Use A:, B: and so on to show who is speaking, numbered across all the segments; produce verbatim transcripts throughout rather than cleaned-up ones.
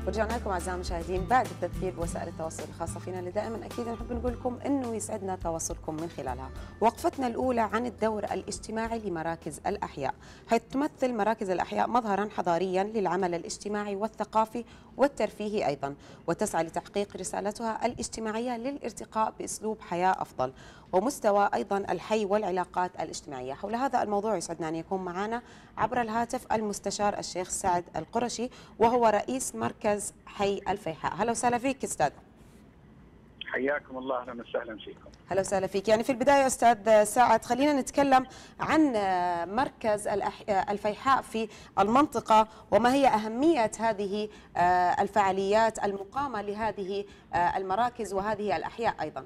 A: ورجعنا لكم اعزائي المشاهدين بعد التذكير بوسائل التواصل الخاصه فينا اللي دائما اكيد نحب نقول لكم انه يسعدنا تواصلكم من خلالها. وقفتنا الاولى عن الدور الاجتماعي لمراكز الاحياء، حيث تمثل مراكز الاحياء مظهرا حضاريا للعمل الاجتماعي والثقافي والترفيهي ايضا، وتسعى لتحقيق رسالتها الاجتماعيه للارتقاء باسلوب حياه افضل ومستوى ايضا الحي والعلاقات الاجتماعيه. حول هذا الموضوع يسعدنا ان يكون معنا عبر الهاتف المستشار الشيخ سعد القرشي، وهو رئيس مركز حي الفيحاء. هلا وسهلا فيك استاذ.
B: حياكم الله، اهلا وسهلا فيكم.
A: هلا وسهلا فيك. يعني في البدايه استاذ سعد خلينا نتكلم عن مركز الفيحاء في المنطقه، وما هي اهميه هذه الفعاليات المقامه لهذه المراكز وهذه الاحياء ايضا.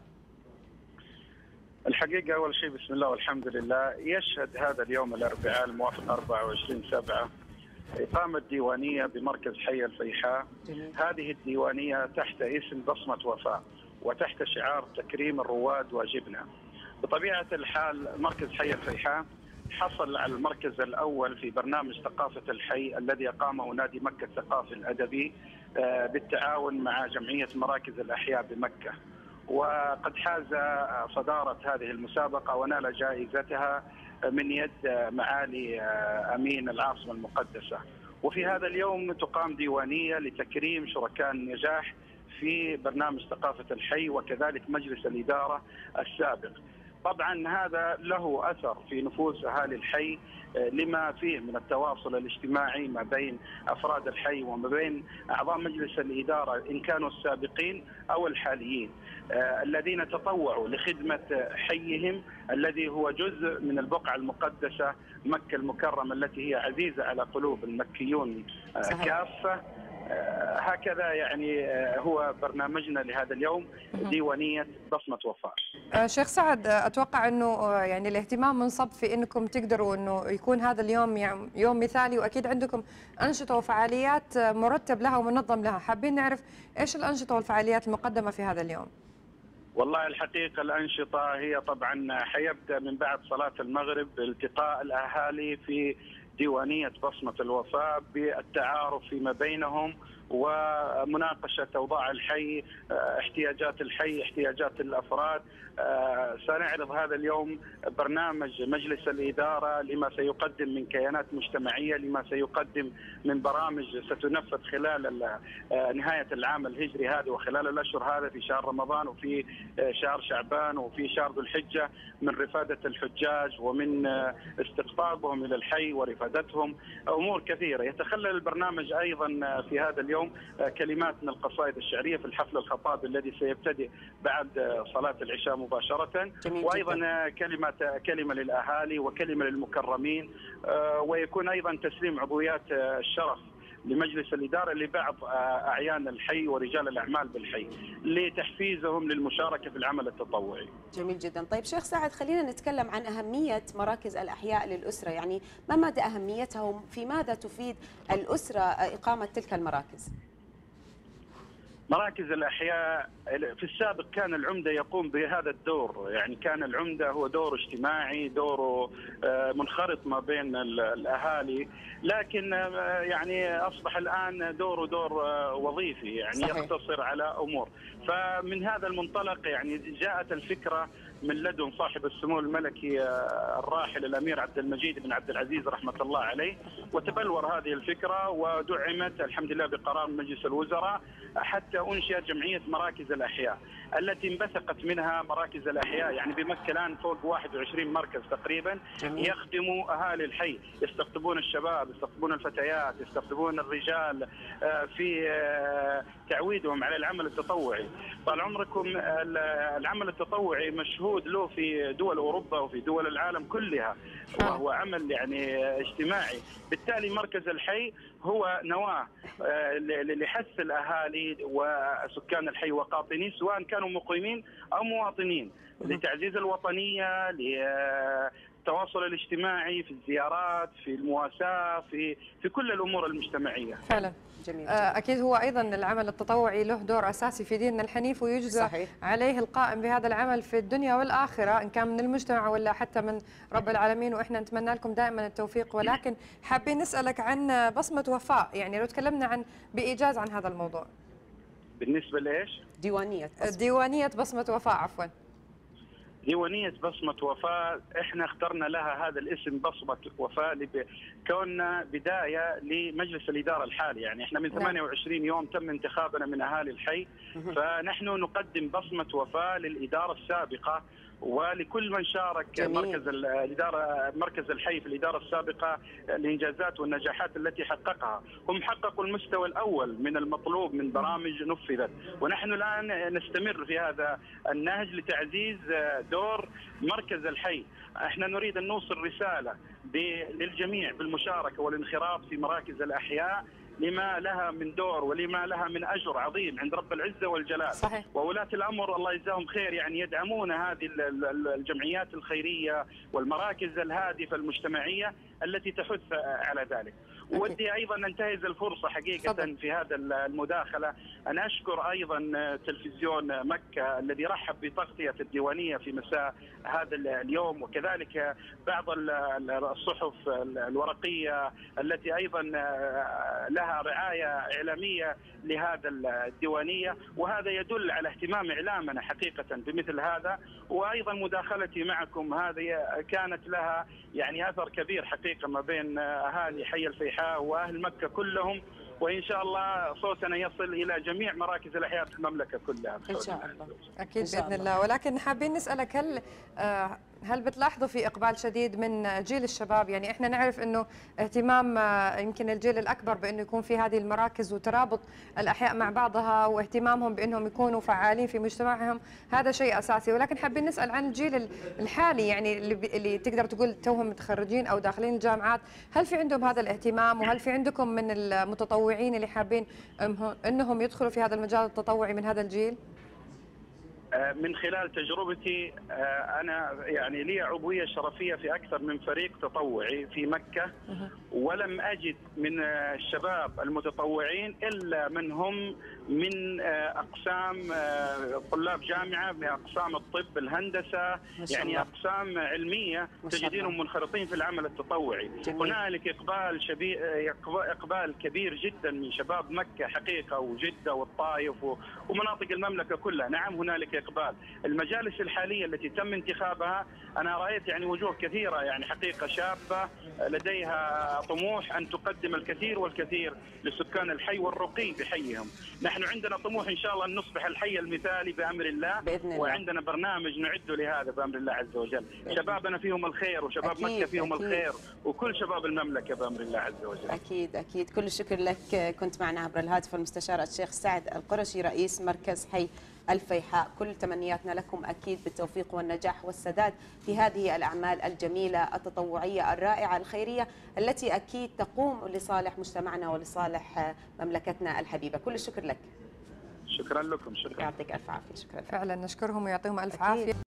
B: الحقيقه اول شيء بسم الله والحمد لله، يشهد هذا اليوم الاربعاء الموافق أربعة وعشرين سبعة إقامة ديوانية بمركز حي الفيحاء. هذه الديوانية تحت اسم بصمة وفاء وتحت شعار تكريم الرواد واجبنا. بطبيعة الحال مركز حي الفيحاء حصل على المركز الأول في برنامج ثقافة الحي الذي أقامه نادي مكة الثقافي الأدبي بالتعاون مع جمعية مراكز الأحياء بمكة، وقد حاز صدارة هذه المسابقة ونال جائزتها من يد معالي أمين العاصمة المقدسة. وفي هذا اليوم تقام ديوانية لتكريم شركاء النجاح في برنامج ثقافة الحي وكذلك مجلس الإدارة السابق. طبعا هذا له أثر في نفوس أهالي الحي لما فيه من التواصل الاجتماعي ما بين أفراد الحي وما بين أعضاء مجلس الإدارة إن كانوا السابقين أو الحاليين الذين تطوعوا لخدمة حيهم الذي هو جزء من البقعة المقدسة مكة المكرمة التي هي عزيزة على قلوب المكيون كافة. هكذا يعني هو برنامجنا لهذا اليوم، ديوانية بصمة وفاء.
C: شيخ سعد، اتوقع انه يعني الاهتمام منصب في انكم تقدروا انه يكون هذا اليوم يعني يوم مثالي، واكيد عندكم انشطه وفعاليات مرتب لها ومنظم لها. حابين نعرف ايش الانشطه والفعاليات المقدمه في هذا اليوم؟
B: والله الحقيقة الأنشطة هي طبعا حيبدأ من بعد صلاة المغرب التقاء الأهالي في ديوانية بصمة الوفاء بالتعارف فيما بينهم ومناقشة أوضاع الحي، احتياجات الحي، احتياجات الأفراد. سنعرض هذا اليوم برنامج مجلس الإدارة لما سيقدم من كيانات مجتمعية، لما سيقدم من برامج ستنفذ خلال نهاية العام الهجري هذا وخلال الأشهر هذا في شهر رمضان وفي شهر شعبان وفي شهر ذو الحجة، من رفادة الحجاج ومن استقطابهم إلى الحي ورفادتهم، أمور كثيرة. يتخلل البرنامج أيضا في هذا اليوم كلمات من القصائد الشعرية في الحفل الخطابي الذي سيبتدئ بعد صلاة العشاء مباشرة، وأيضا كلمة كلمة للأهالي وكلمة للمكرمين، ويكون أيضا تسليم عضويات الشرف لمجلس الإدارة لبعض أعيان الحي ورجال الأعمال بالحي لتحفيزهم للمشاركة في العمل التطوعي.
A: جميل جدا. طيب شيخ سعد خلينا نتكلم عن أهمية مراكز الأحياء للأسرة، يعني ما مدى أهميتها وفي ماذا تفيد الأسرة إقامة تلك المراكز؟
B: مراكز الأحياء في السابق كان العمدة يقوم بهذا الدور، يعني كان العمدة هو دور اجتماعي، دوره منخرط ما بين الأهالي، لكن يعني أصبح الآن دوره دور وظيفي، يعني صحيح. يقتصر على أمور. فمن هذا المنطلق يعني جاءت الفكرة من لدن صاحب السمو الملكي الراحل الأمير عبد المجيد بن عبد العزيز رحمة الله عليه، وتبلور هذه الفكرة ودعمت الحمد لله بقرار مجلس الوزراء حتى أنشئت جمعية مراكز الأحياء التي انبثقت منها مراكز الأحياء. يعني بمكة الآن فوق واحد وعشرين مركز تقريبا يخدموا أهالي الحي، يستقطبون الشباب، يستقطبون الفتيات، يستقطبون الرجال في تعويدهم على العمل التطوعي. طال عمركم العمل التطوعي مشهود له في دول أوروبا وفي دول العالم كلها، وهو عمل يعني اجتماعي. بالتالي مركز الحي هو نواة لحث الأهالي وسكان الحي وقاطنين سواء كانوا مقيمين أو مواطنين، لتعزيز الوطنية، التواصل الاجتماعي، في الزيارات، في المواساة، في في كل الأمور المجتمعية.
C: فعلا.
A: جميل.
C: أكيد هو أيضا العمل التطوعي له دور أساسي في ديننا الحنيف، ويجزى
A: صحيح.
C: عليه القائم بهذا العمل في الدنيا والآخرة، إن كان من المجتمع ولا حتى من رب العالمين، وإحنا نتمنى لكم دائما التوفيق. ولكن حابين نسألك عن بصمة وفاء، يعني لو تكلمنا عن بإيجاز عن هذا الموضوع.
B: بالنسبة لإيش؟
A: ديوانية بصمة.
C: ديوانية بصمة وفاء، عفوا.
B: ديوانية بصمة وفاء احنا اخترنا لها هذا الاسم بصمة وفاء كوننا بداية لمجلس الإدارة الحالي، يعني احنا من ثمانية وعشرين يوم تم انتخابنا من أهالي الحي، فنحن نقدم بصمة وفاء للإدارة السابقة ولكل من شارك. جميل. مركز الإدارة مركز الحي في الإدارة السابقة الإنجازات والنجاحات التي حققها، هم حققوا المستوى الأول من المطلوب من برامج نفذت، ونحن الآن نستمر في هذا النهج لتعزيز دور مركز الحي. احنا نريد أن نوصل رسالة للجميع بالمشاركة والانخراط في مراكز الأحياء لما لها من دور ولما لها من أجر عظيم عند رب العزة والجلال.
C: صحيح.
B: وولاة الأمر الله يجزاهم خير يعني يدعمون هذه الجمعيات الخيرية والمراكز الهادفة المجتمعية التي تحث على ذلك. ودي أيضا أنتهز الفرصة حقيقة فضل. في هذا المداخلة أن أشكر أيضا تلفزيون مكة الذي رحب بتغطية الديوانية في مساء هذا اليوم، وكذلك بعض الصحف الورقية التي أيضا لها رعاية إعلامية لهذا الديوانية، وهذا يدل على اهتمام إعلامنا حقيقة بمثل هذا. وأيضا مداخلتي معكم هذه كانت لها يعني أثر كبير حقيقة ما بين أهالي حي الفيحاء وأهل مكة كلهم، وإن شاء الله صوتنا يصل إلى جميع مراكز الأحياء في المملكة كلها
A: إن شاء الله.
C: أكيد بإذن الله. ولكن حابين نسألك، هل هل بتلاحظوا في إقبال شديد من جيل الشباب؟ يعني إحنا نعرف إنه اهتمام يمكن الجيل الأكبر بإنه يكون في هذه المراكز وترابط الأحياء مع بعضها، واهتمامهم بإنهم يكونوا فعالين في مجتمعهم، هذا شيء أساسي. ولكن حابين نسأل عن الجيل الحالي، يعني اللي, اللي تقدر تقول توهم متخرجين أو داخلين الجامعات، هل في عندهم هذا الاهتمام؟ وهل في عندكم من المتطوعين اللي حابين إنهم يدخلوا في هذا المجال التطوعي من هذا الجيل؟
B: من خلال تجربتي أنا يعني لي عضوية شرفية في أكثر من فريق تطوعي في مكة، ولم أجد من الشباب المتطوعين إلا من هم من أقسام طلاب جامعة، من أقسام الطب، الهندسة، يعني أقسام علمية تجدينهم منخرطين في العمل التطوعي. هنالك إقبال شبي... إقبال كبير جدا من شباب مكة حقيقة، وجدة والطائف ومناطق المملكة كلها. نعم هنالك إقبال. المجالس الحالية التي تم انتخابها أنا رأيت يعني وجوه كثيرة يعني حقيقة شابة لديها طموح أن تقدم الكثير والكثير لسكان الحي والرقي بحيهم. نحن عندنا طموح إن شاء الله أن نصبح الحي المثالي بأمر الله، بإذن الله. وعندنا برنامج نعد لهذا بأمر الله عز وجل. شبابنا فيهم الخير، وشباب أكيد مكة فيهم أكيد الخير، وكل شباب المملكة بأمر الله عز وجل.
A: أكيد أكيد. كل الشكر لك. كنت معنا عبر الهاتف المستشار الشيخ سعد القرشي رئيس مركز حي الفيحاء. كل تمنياتنا لكم أكيد بالتوفيق والنجاح والسداد في هذه الأعمال الجميلة التطوعية الرائعة الخيرية التي أكيد تقوم لصالح مجتمعنا ولصالح مملكتنا الحبيبة. كل الشكر لك.
B: شكرا لكم. شكرا.
A: يعطيك ألف عافية. شكرا لك.
C: فعلا نشكرهم ويعطيهم ألف عافية.